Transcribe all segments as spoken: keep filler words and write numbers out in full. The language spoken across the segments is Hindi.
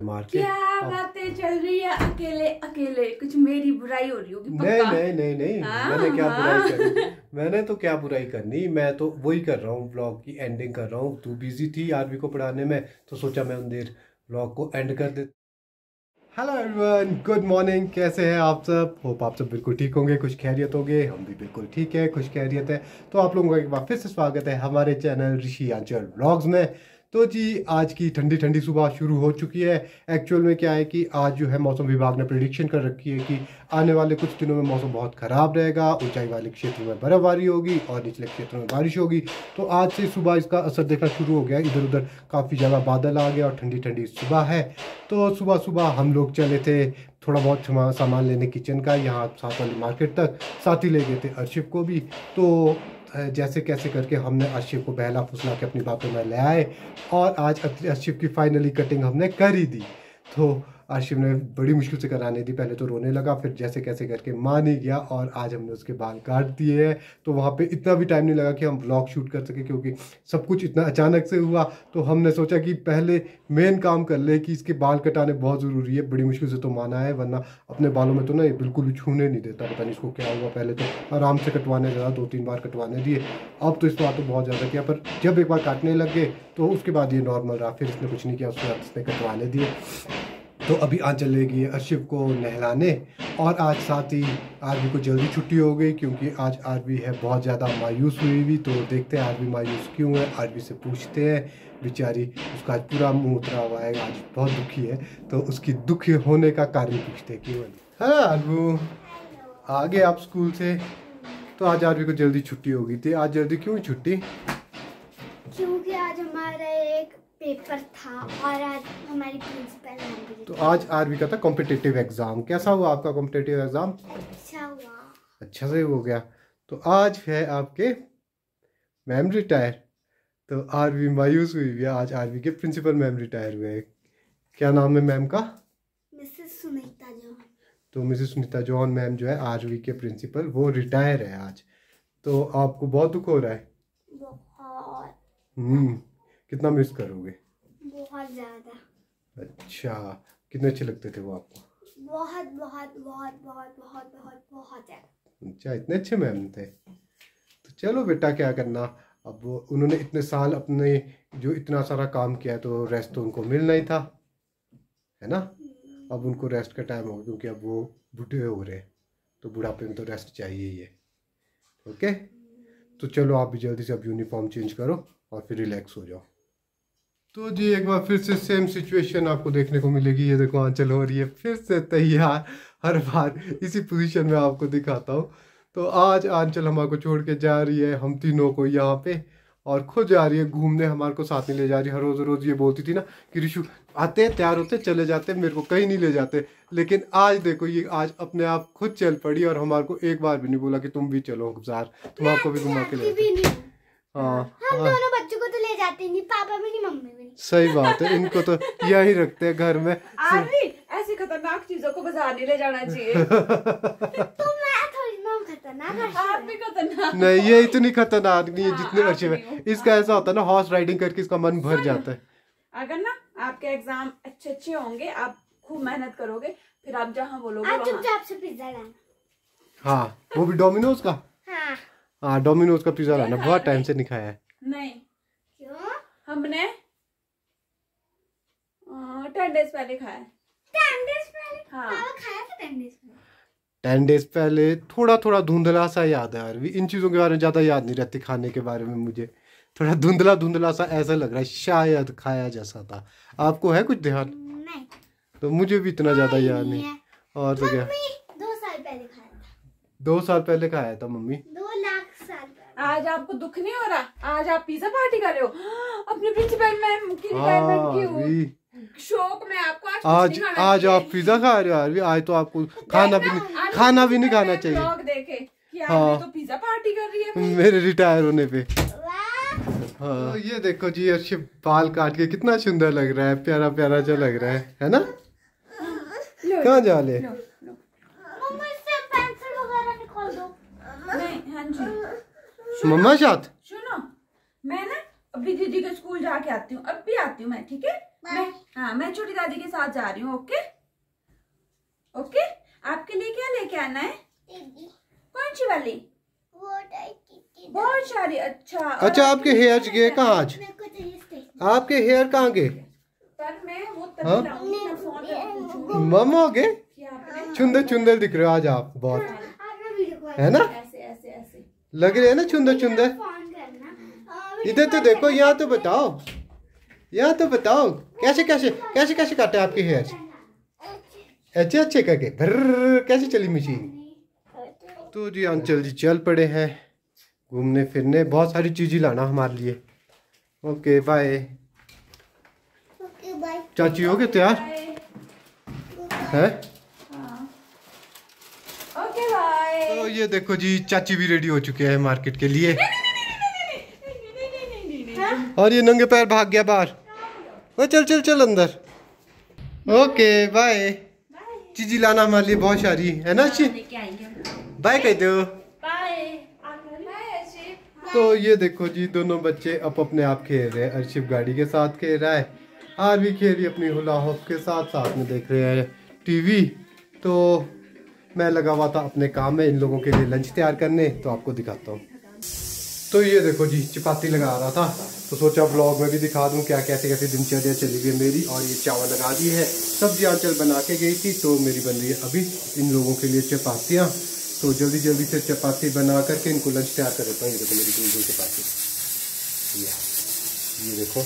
मार के। क्या बातें चल रही है, अकेले अकेले कुछ मेरी बुराई हो रही होगी नहीं नहीं नहीं नहीं हाँ, मैंने क्या हाँ। बुराई करनी मैंने तो क्या बुराई करनी, मैं तो वही कर रहा हूँ, व्लॉग की एंडिंग कर रहा हूँ। तू बिजी थी आरवी को पढ़ाने में तो सोचा मैं उन देर व्लॉग को एंड कर दे। Hello everyone, good morning. कैसे हैं आप सब? होप आप सब बिल्कुल ठीक होंगे, खुश खैरियत होंगे। हम भी बिल्कुल ठीक है, खुश खैरियत है। तो आप लोगों का एक बार फिर से स्वागत है हमारे चैनल ऋषि आंचल व्लॉग्स में। तो जी आज की ठंडी ठंडी सुबह शुरू हो चुकी है। एक्चुअल में क्या है कि आज जो है मौसम विभाग ने प्रेडिक्शन कर रखी है कि आने वाले कुछ दिनों में मौसम बहुत ख़राब रहेगा। ऊंचाई वाले क्षेत्रों में बर्फबारी होगी और निचले क्षेत्रों में बारिश होगी। तो आज से सुबह इसका असर देखना शुरू हो गया। इधर उधर काफ़ी जगह बादल आ गया और ठंडी ठंडी सुबह है। तो सुबह सुबह हम लोग चले थे थोड़ा बहुत सामान लेने किचन का, यहाँ साथ वाली मार्केट तक। साथ ही ले गए थे अर्शिफ को भी। तो जैसे कैसे करके हमने अर्शिफ को बहला फुसला के अपनी बातों में ले आए और आज अर्शिफ की फाइनली कटिंग हमने कर ही दी। तो अर्शिफ ने बड़ी मुश्किल से कराने दी, पहले तो रोने लगा, फिर जैसे कैसे करके मान ही गया और आज हमने उसके बाल काट दिए हैं। तो वहाँ पे इतना भी टाइम नहीं लगा कि हम व्लॉग शूट कर सके, क्योंकि सब कुछ इतना अचानक से हुआ। तो हमने सोचा कि पहले मेन काम कर ले कि इसके बाल कटाने बहुत ज़रूरी है। बड़ी मुश्किल से तो माना है, वरना अपने बालों में तो ना ये बिल्कुल भी छूने नहीं देता। पता नहीं इसको क्या हुआ। पहले तो आराम से कटवाने लगा, दो तीन बार कटवाने दिए, अब तो इस बार तो बहुत ज़्यादा किया। पर जब एक बार काटने लग गए तो उसके बाद ये नॉर्मल रहा, फिर इसने कुछ नहीं किया, उसके बाद इसने कटवाने दिए। तो अभी आज चलेगी अर्शिफ को नहलाने। और आज साथ ही आरवी को जल्दी छुट्टी हो गई, क्योंकि आज आरवी है बहुत ज़्यादा मायूस हुई हुई। तो देखते हैं आरवी मायूस क्यों है, आरवी से पूछते हैं। बेचारी, उसका आज पूरा मुंह उतरा हुआ है, आज बहुत दुखी है। तो उसकी दुखी होने का कारण पूछते हैं क्यों है। हाँ आरवू, आ गए आप स्कूल से? तो आज आरवी को जल्दी छुट्टी हो गई थी। आज जल्दी क्यों छुट्टी? क्योंकि आज हमारा एक पेपर था और आज हमारी प्रिंसिपल मैम भी। तो आज आरवी का था कॉम्पिटिटिव एग्जाम। कैसा हुआ आपका कॉम्पिटिटिव एग्जाम? अच्छा हुआ। अच्छा से हो गया। तो आज है आपके मैम रिटायर। तो आरवी मायूस हुई है। आज आरवी के प्रिंसिपल मैम रिटायर हुए। क्या नाम है मैम का? Mrs Sunita John. तो मिसेस सुनीता जॉन मैम जो है आरवी के प्रिंसिपल, वो रिटायर है आज। तो आपको बहुत दुख हो रहा है? बहुत। हम्म कितना मिस करोगे? बहुत ज्यादा। अच्छा, कितने अच्छे लगते थे वो आपको? बहुत बहुत बहुत बहुत बहुत बहुत बहुत ज्यादा। अच्छा, इतने अच्छे मैम थे। तो चलो बेटा, क्या करना, अब उन्होंने इतने साल अपने जो इतना सारा काम किया है, तो रेस्ट तो उनको मिलना ही था, है ना। अब उनको रेस्ट का टाइम होगा, क्योंकि अब वो बूढ़े हो रहे हैं। तो बुढ़ापे में तो रेस्ट चाहिए ही है। ओके, तो चलो आप भी जल्दी से अब यूनिफॉर्म चेंज करो और फिर रिलैक्स हो जाओ। तो जी एक बार फिर से सेम सिचुएशन आपको देखने को मिलेगी। ये देखो आंचल हो रही है फिर से तैयार। हर बार इसी पोजीशन में आपको दिखाता हूँ। तो आज आंचल हमारे को छोड़ के जा रही है, हम तीनों को यहाँ पे, और खुद जा रही है घूमने, हमारे को साथ नहीं ले जा रही। हर रोज़ रोज़ ये बोलती थी ना कि ऋषु आते तैयार होते चले जाते, मेरे को कहीं नहीं ले जाते। लेकिन आज देखो, ये आज अपने आप खुद चल पड़ी और हमारे को एक बार भी नहीं बोला कि तुम भी चलो गुजार, तुम आपको भी घुमा के ले। हाँ, हम दोनों बच्चों को तो ले जाते नहीं, पापा भी नहीं, मम्मी भी नहीं। सही बात है, इनको तो यही रखते हैं घर में। आरवी, ऐसी खतरनाक चीजों को बाजार नहीं ले जाना चाहिए। तो मैं थोड़ी ना खतरनाक, आप भी खतरनाक। नहीं, ये इतनी खतरनाक नहीं है जितने अर्शिफ है। इसका ऐसा होता है ना, हॉर्स राइडिंग करके इसका मन भर जाता है। अगर ना आपके एग्जाम अच्छे अच्छे होंगे, आप खूब मेहनत करोगे, फिर आप जहाँ बोलोगे आप चुपचाप से पिज्जा लाना। हाँ, वो भी डोमिनोज का। हाँ हाँ, डोमिनोज का पिज्जा लाना, बहुत टाइम से नहीं खाया है। नहीं, क्यों? हमने टेन डेज पहले खाया। टेन डेज पहले? हाँ, खाया था टेन डेज पहले। टेन डेज पहले थोड़ा थोड़ा धुंधला सा याद है यार। इन चीज़ों के बारे में ज़्यादा याद नहीं रहती, खाने के बारे में मुझे थोड़ा धुंधला धुंधला सा ऐसा लग रहा है, शायद खाया जैसा था। आपको है कुछ ध्यान? नहीं, तो मुझे भी इतना ज़्यादा याद नहीं, नहीं। और तो क्या, दो साल पहले खाया था। दो साल पहले खाया था मम्मी। दो लाख साल पहले। आज आपको दुख नहीं हो रहा? आज आप पिज्जा पार्टी कर रहे हो अपने प्रिंसिपल मैम की रिटायरमेंट की शौक में। आपको आज आज आज आप पिज्जा खा रहे हो यार। आज तो आपको खाना भी नहीं खाना भी नहीं खाना चाहिए। लोग देखे कि आपने तो पिज्जा पार्टी कर रही है मेरे रिटायर होने पे। हाँ, तो ये देखो जी, अच्छे बाल काट के कितना सुंदर लग रहा है, प्यारा प्यारा जो लग रहा है है ना। कहाँ जा ले? मम्मा साथ। सुनो, मैं ना अभी दीदी के स्कूल जाके आती हूँ, अब भी आती हूँ मैं, ठीक है? मैं हाँ मैं छोटी दादी के साथ जा रही हूँ। Okay okay. आपके लिए क्या लेके आना है? कौन सी वाली? बहुत सारी। अच्छा अच्छा आपके हेयर गए कहाँ आज? आपके हेयर कहाँ गए? पर मैं वो तभी लाऊंगी ना, फोन पे पूछूंगी। मम्मा हो गए? चुंदर चुंदर दिख रहे हो आज आप बहुत, है ना? ऐसे ऐसे ऐसे लग रहे हैं ना चुंदर चुंदर। इधर तो देखो, यहाँ तो बताओ, यहाँ तो बताओ कैसे कैसे कैसे कैसे काटे आपके हेयर? अच्छे अच्छे करके भर्र कैसे चली मशीन? तो जी अंचल जी चल पड़े हैं घूमने फिरने, बहुत सारी चीजें लाना हमारे लिए। Okay bye. चाची हो गए तैयार है? Okay bye. तो ये देखो जी चाची भी रेडी हो चुके हैं मार्केट के लिए, और ये नंगे पैर भाग गया बाहर। वो चल चल चल अंदर। Okay bye. चीजी लाना हमारे लिए बहुत सारी है ना अच्छी। बाय कह दो। तो ये देखो जी दोनों बच्चे अब अपने आप खेल रहे हैं। अर्शिफ गाड़ी के साथ खेल रहा है, आर भी खेल रही अपनी हुला हॉप के साथ, साथ में देख रहे हैं टीवी। तो मैं लगा हुआ था अपने काम में, इन लोगों के लिए लंच तैयार करने, तो आपको दिखाता हूँ। तो ये देखो जी चपाती लगा रहा था, तो सोचा ब्लॉग में भी दिखा दूं क्या कैसे कैसे दिनचर्या चली गई मेरी। और ये चावल लगा दी है, सब्जी आंचल बना के गई थी, तो मेरी बन रही है अभी इन लोगों के लिए चपातियाँ। तो जल्दी जल्दी से चपाती बना करके इनको लंच तैयार कर देता हूँ। ये देखो मेरी गोल गोल चपाती, ये देखो।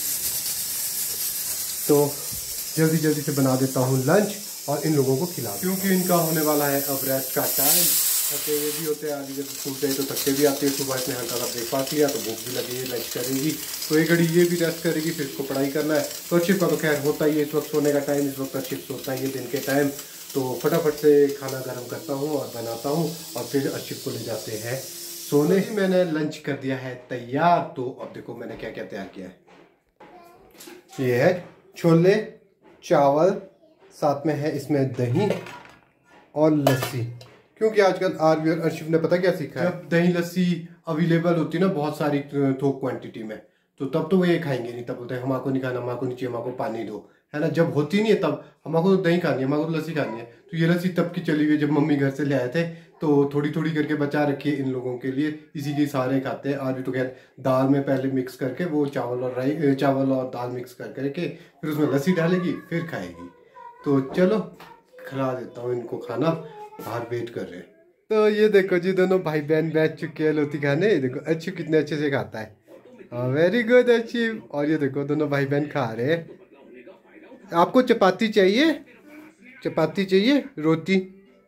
तो जल्दी जल्दी से बना देता हूँ लंच और इन लोगों को खिला, क्योंकि इनका होने वाला है अब रेस्ट का टाइम। थके हुए भी होते हैं, आगे जब स्कूल गए तो थके भी आते हैं। सुबह इसने हल्का सा ब्रेकफास्ट किया तो भूख भी लगी है, लंच करेगी, तो एक घड़ी ये भी रेस्ट करेगी, फिर इसको पढ़ाई करना है। तो अर्शिफ का तो खैर होता ही है इस वक्त सोने का टाइम, इस वक्त अर्शिफ सोता ही है दिन के टाइम। तो फटाफट से खाना गर्म करता हूँ और बनाता हूँ, और फिर अर्शिफ को ले जाते हैं सोने। मैंने लंच कर दिया है तैयार। तो अब देखो मैंने क्या क्या तैयार किया है। ये है छोले चावल, साथ में है इसमें दही और लस्सी, क्योंकि आजकल आरबी और अर्शिफ ने पता क्या सीखा है, जब दही लस्सी अवेलेबल होती है ना बहुत सारी थोक क्वांटिटी में, तो तब तो वो ये खाएंगे नहीं, तब बोलते हैं हमारे को नहीं खाना, हमारे को नहीं चाहिए, हमारे को पानी दो, है ना। जब होती नहीं है तब हमारे को दही खानी है, हमारे को लस्सी खानी है। तो ये लस्सी तब की चली हुई, जब मम्मी घर से ले आए थे तो थोड़ी थोड़ी करके बचा रखी है इन लोगों के लिए, इसी के सारे खाते हैं। आरबी तो खैर दाल में पहले मिक्स करके वो चावल और राई चावल और दाल मिक्स कर करके फिर उसमें लस्सी डालेगी, फिर खाएगी। तो चलो खिला देता हूँ इनको खाना, बाहर वेट कर रहे हैं। तो ये देखो जी दोनों भाई बहन बैठ चुके हैं लोती खाने। ये देखो अच्छी कितने अच्छे से खाता है, हाँ वेरी गुड अच्छी। और ये देखो दोनों भाई बहन खा रहे हैं। आपको चपाती चाहिए? चपाती चाहिए? रोटी?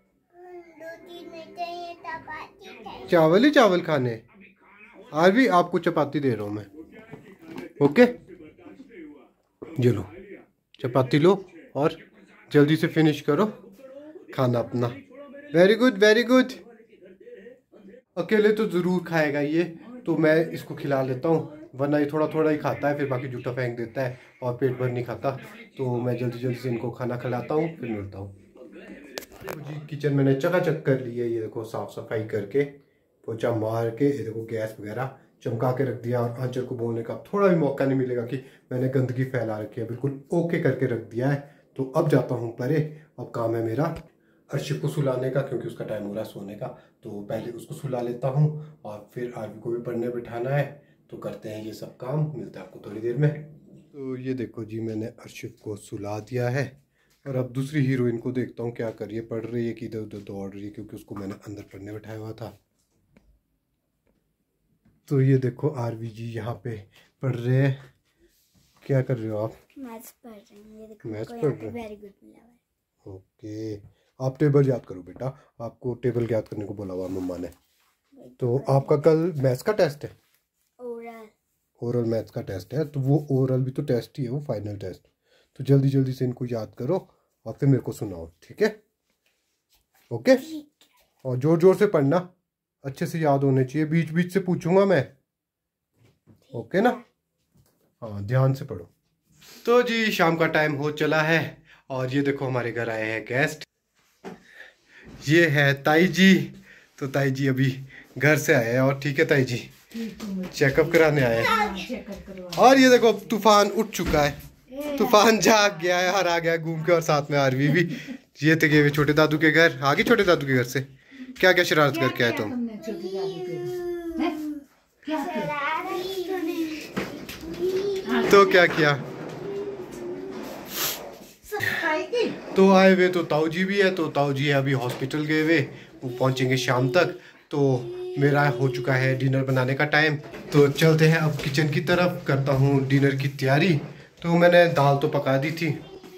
चावल ही चावल खाने? आज भी आपको चपाती दे रहा हूँ मैं, ओके। ये लो चपाती लो और जल्दी से फिनिश करो खाना अपना। Very good very good. अकेले तो ज़रूर खाएगा ये, तो मैं इसको खिला लेता हूँ, वरना ये थोड़ा थोड़ा ही खाता है, फिर बाकी जूठा फेंक देता है और पेट भर नहीं खाता। तो मैं जल्दी जल्दी से इनको खाना खिलाता हूँ, फिर मिलता हूँ। तो जी किचन मैंने चकाचक कर ली है, ये देखो साफ़ सफाई करके पोछा मार के, ये देखो गैस वगैरह चमका के रख दिया, और आंचल को बोलने का थोड़ा भी मौका नहीं मिलेगा कि मैंने गंदगी फैला रखी है, बिल्कुल ओके करके रख दिया है। तो अब जाता हूँ परे, अब काम है मेरा अर्शिफ को सुलाने का, क्योंकि उसका टाइम हो रहा है सोने का। तो पहले उसको सुला लेता हूँ और फिर आरबी को भी पढ़ने बिठाना है, तो करते हैं ये सब काम। मिलता है आपको थोड़ी देर में। तो ये देखो जी मैंने अर्शिफ को सुला दिया है, और अब दूसरी हीरोइन को देखता हूँ क्या कर रही है, पढ़ रही है कि इधर उधर दौड़ रही है, क्योंकि उसको मैंने अंदर पढ़ने बिठाया हुआ था। तो ये देखो आरबी जी यहाँ पे पढ़ रहे हैं। क्या कर रहे हो आप? मैथ्स पढ़ रहे हैं। ये देखो मैथ्स यहाँ पढ़ पे रहे हैं? वेरी गुड मिला हुआ है। ओके, आप टेबल याद करो बेटा, आपको टेबल याद करने को बोला हुआ मम्मा ने। तो आपका कल मैथ्स का टेस्ट है? ओरल ओरल मैथ्स का टेस्ट है, तो वो ओरल भी तो टेस्ट ही है, वो फाइनल टेस्ट। तो जल्दी जल्दी से इनको याद करो और फिर मेरे को सुनाओ, ठीक है? ओके, और जोर जोर से पढ़ना, अच्छे से याद होने चाहिए, बीच बीच से पूछूंगा मैं, ओके ना? हाँ ध्यान से पढ़ो। तो जी शाम का टाइम हो चला है, और ये देखो हमारे घर आए हैं गेस्ट। ये है ताई जी। तो ताई जी अभी घर से आए हैं, और ठीक है ताई जी चेकअप कराने आए हैं। और ये देखो तूफान उठ चुका है, तूफान जाग गया है और आ गया घूम के, और साथ में आरवी भी। ये थे गए छोटे दादू के घर। आगे छोटे दादू के घर से क्या क्या शरारत करके आए तुम? तो क्या किया? तो आए हुए तो ताऊ जी भी है, तो ताऊ जी है अभी हॉस्पिटल गए हुए, वो पहुंचेंगे शाम तक। तो मेरा हो चुका है डिनर बनाने का टाइम, तो चलते हैं अब किचन की तरफ, करता हूँ डिनर की तैयारी। तो मैंने दाल तो पका दी थी,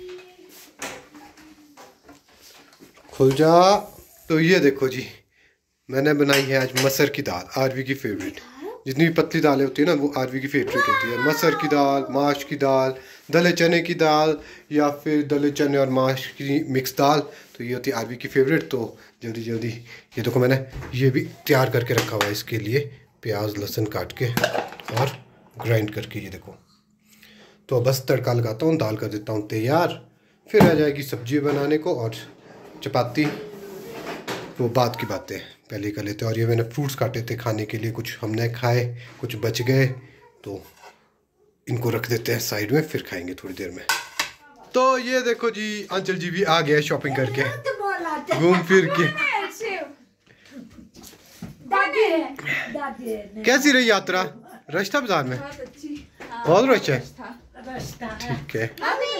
खुल जा। तो ये देखो जी, मैंने बनाई है आज मसर की दाल, आरवी की फेवरेट। जितनी भी पतली दालें होती है ना, वो आरवी की फेवरेट होती है। मसर की दाल, माश की दाल, दले चने की दाल, या फिर दले चने और माश की मिक्स दाल, तो ये होती है आरवी की फेवरेट। तो जल्दी जल्दी ये देखो, मैंने ये भी तैयार करके रखा हुआ है इसके लिए, प्याज लहसुन काट के और ग्राइंड करके, ये देखो। तो बस तड़का लगाता हूँ, दाल कर देता हूँ तैयार, फिर आ जाएगी सब्जी बनाने को, और चपाती वो बाद की बातें पहले ही कर लेते हैं। और ये मैंने फ्रूट्स काटे थे खाने के लिए, कुछ हमने खाए, कुछ बच गए, तो इनको रख देते हैं साइड में, फिर खाएंगे थोड़ी देर में। तो ये देखो जी, अंचल जी भी आ गए शॉपिंग करके, घूम फिर के। कैसी रही यात्रा? रश था बाजार में? बहुत रश है। ठीक है।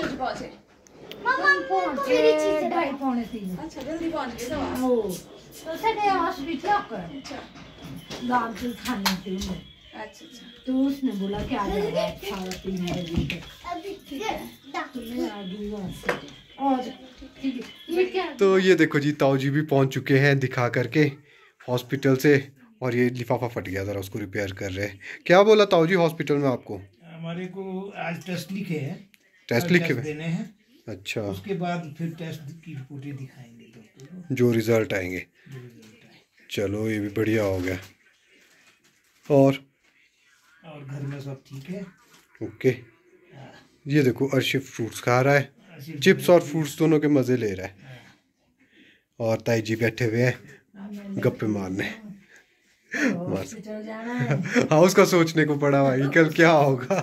अच्छा जल्दी पहुंच गए तो साडे हॉस्पिटल लाल दूध खाने के लिए। अच्छा अच्छा। तो उसने बोला कि आ जाएगा खाना पीने के लिए। तो मैं आ गई वहाँ से। और ठीक है, ये क्या? तो ये देखो जी, ताऊ जी भी पहुंच चुके हैं दिखा करके हॉस्पिटल से, और ये लिफाफा फट गया, जरा उसको रिपेयर कर रहे हैं। क्या बोला ताऊ जी हॉस्पिटल में आपको? हमारे को आज टेस्ट लिखे हैं, टेस्ट लिखे हुए देने हैं। अच्छा, उसके बाद फिर टेस्ट की रिपोर्टें दिखाएंगे डॉक्टर को, जो रिजल्ट आएंगे। जो रिजल्ट आए। चलो ये भी बढ़िया हो गया। और और घर में सब ठीक है? ओके। ये देखो अर्शिफ फ्रूट्स खा रहा है, ऐसे चिप्स और फ्रूट्स दोनों के मज़े ले रहा है। और ताई जी बैठे हुए हैं गप्पे मारने। हॉस्पिटल जाना है। हाँ, उसका सोचने को पड़ा भाई, कल क्या होगा।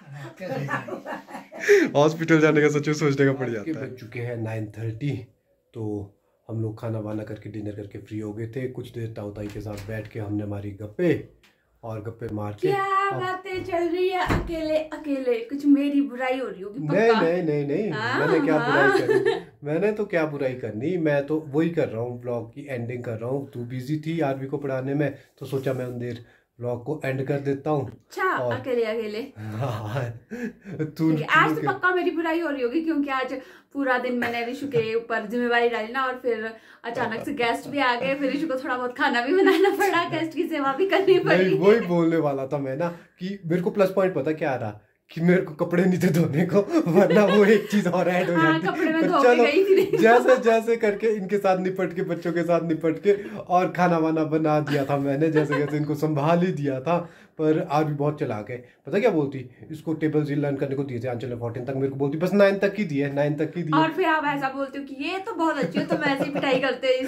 हॉस्पिटल जाने का सच में सोचने का पड़ जाता है। बज चुके हैं नाइन थर्टी, तो हम लोग खाना वाना करके डिनर करके फ्री हो गए थे। कुछ देर ताऊ ताई के साथ बैठ के हमने मारी गप्पे, और गप्पे मार के क्या बातें चल रही है अकेले अकेले। कुछ मेरी बुराई हो रही होगी नहीं पक्का। नहीं नहीं नहीं हाँ, मैंने क्या हाँ। बुराई करनी? मैंने तो क्या बुराई करनी, मैं तो वही कर रहा हूँ, ब्लॉग की एंडिंग कर रहा हूँ। तू बिजी थी आरवी को पढ़ाने में, तो सोचा मैं उन देर ब्लॉग को एंड कर देता हूँ। अच्छा और- अकेले अकेले हाँ, तू ठीक है, आज तो पक्का मेरी बुराई हो रही होगी, क्योंकि आज पूरा दिन मैंने ऋषु के ऊपर जिम्मेवारी डाली ना, और फिर अचानक से गेस्ट भी आ गए, फिर ऋषु को थोड़ा बहुत खाना भी बनाना पड़ा, गेस्ट की सेवा भी करनी पड़ी। नहीं, वही बोलने वाला था मैं ना, कि मेरे को प्लस पॉइंट पता क्या रहा, कि मेरे को कपड़े नहीं थे धोने को, वरना वो एक चीज और ऐड हो हाँ, जाती। कपड़े में पर धो के चलो, गई थी। जैसे जैसे करके इनके साथ निपट के, बच्चों के साथ निपट के, और खाना वाना बना दिया था मैंने, जैसे जैसे इनको संभाल ही दिया था। पर आज भी बहुत चला गए। पता क्या बोलती, इसको टेबल्स लर्न करने को दिए थे आंचल ने फोर्टीन तक, मेरे को बोलती बस नाइन तक ही दिए, नाइन तक ही दिए। और फिर आप ऐसा बोलते हो कि ये तो बहुत अच्छी है, तो मैं ऐसी पिटाई करते हैं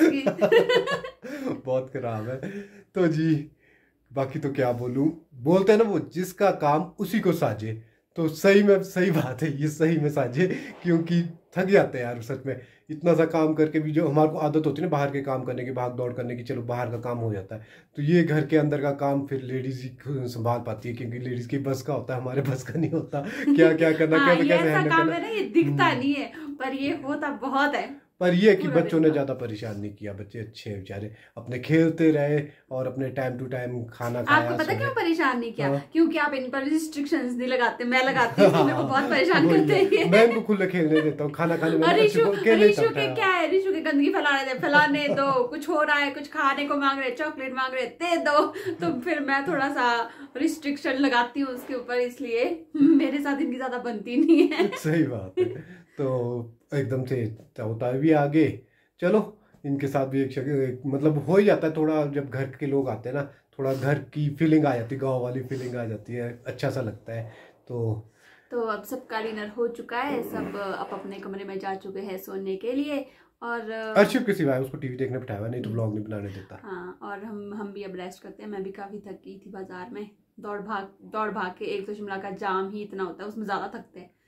इसकी। बहुत खराब है। तो जी बाकी तो क्या बोलूं, बोलते हैं ना वो, जिसका काम उसी को साजे। तो सही में सही बात है, ये सही में साजे, क्योंकि थक जाते हैं यार सच में। इतना सा काम करके भी जो हमारे को आदत होती है ना बाहर के काम करने की, भाग दौड़ करने की, चलो बाहर का काम हो जाता है, तो ये घर के अंदर का काम फिर लेडीज ही संभाल पाती है, क्योंकि लेडीज की बस का होता है, हमारे बस का नहीं होता। क्या क्या करना, हाँ, कैसे ये कैसे ऐसा हैंडल काम करना। है ना, ये दिखता नहीं है पर ये होता बहुत है। पर ये कि पूरा बच्चों दिन ने का। ज्यादा परेशान नहीं किया, बच्चे अच्छे बेचारे अपने खेलते रहे, और अपने टाइम टू टाइम खाना खाया। आपको पता सोए। क्यों परेशान नहीं किया? हाँ। क्योंकि आप इन पर रिस्ट्रिक्शंस नहीं लगाते, मैं लगाती हूँ, तो मेरे को बहुत परेशान वही करते है। हैं। मैं इनको खुले खेलने देता हूँ, खाना खाने में और ना बच्चे ऋषु को अकेले ऋषु चलता के है। क्या है, ऋषु के गंदगी फैलाने दे, फैलाने दो, कुछ हो रहा है, कुछ खाने को मांग रहे, चॉकलेट मांग रहे, दे दो। तो फिर मैं थोड़ा सा रिस्ट्रिक्शन लगाती हूँ उसके ऊपर, इसलिए मेरे साथ इनकी ज्यादा बनती नहीं है। सही बात है। तो एकदम से होता भी आगे, चलो इनके साथ भी एक, शक, एक मतलब हो ही जाता है थोड़ा, जब घर के लोग आते हैं ना, थोड़ा घर की फीलिंग आ जाती है, गाँव वाली फीलिंग आ जाती है, अच्छा सा लगता है। तो तो अब सबका डिनर हो चुका है, सब अब अपने कमरे में जा चुके हैं सोने के लिए। और अर्शिव के सिवाय उसको टीवी देखने बिठाया हुआ, नहीं तो ब्लॉग नहीं बनाने देता। हाँ, और हम हम भी अब रेस्ट करते हैं। मैं भी काफी थक गई थी बाजार में, दौड़ भाग दौड़ भाग के। एक तो शिमला का जाम ही इतना होता है, उसमें ज्यादा थकते हैं,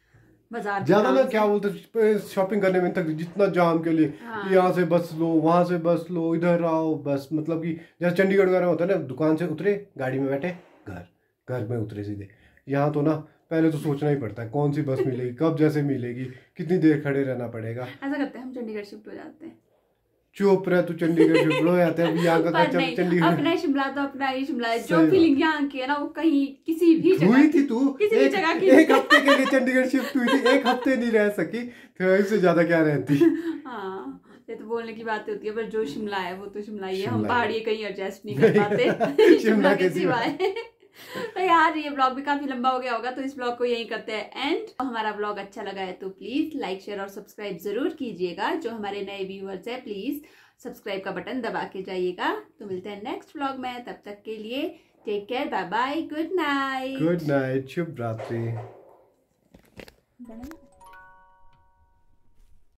बाजार ज्यादा ना क्या बोलते शॉपिंग करने में तक जितना जाम के लिए हाँ। यहाँ से बस लो वहां से बस लो इधर आओ बस मतलब कि जैसे चंडीगढ़ वगैरह होता है ना दुकान से उतरे गाड़ी में बैठे घर घर में उतरे सीधे। यहाँ तो ना पहले तो सोचना ही पड़ता है कौन सी बस मिलेगी कब जैसे मिलेगी कितनी देर खड़े रहना पड़ेगा। ऐसा करते हैं हम चंडीगढ़ शिफ्ट हो जाते हैं। चुप रहे तू चंडीगढ़ शिफ्ट हो जाते हैं यहाँ का पर नहीं, चंडीगढ़ अपना शिमला तो अपना ही शिमला है। जो सही फीलिंग यहाँ की है ना वो कहीं किसी भी जगह हुई की- थी तू किसी भी एक, जगह की एक हफ्ते के लिए चंडीगढ़ शिफ्ट हुई थी एक हफ्ते नहीं रह सकी तो इससे ज्यादा क्या रहती। हाँ ये तो बोलने की बात होती है पर जो शिमला है वो तो शिमला ही है। हम शिमला पहाड़ी कहीं एडजस्ट नहीं कर पाते शिमला के के सिवाय। तो यार ये ब्लॉग भी काफी लंबा हो गया होगा तो इस ब्लॉग को यहीं करते हैं एंड। हमारा ब्लॉग अच्छा लगा है तो प्लीज लाइक शेयर और सब्सक्राइब जरूर कीजिएगा। जो हमारे नए व्यूअर्स है प्लीज सब्सक्राइब का बटन दबा के जाइएगा। तो मिलते हैं नेक्स्ट व्लॉग में, तब तक के लिए take care, bye bye, good night. Good night, शुभ रात्रि।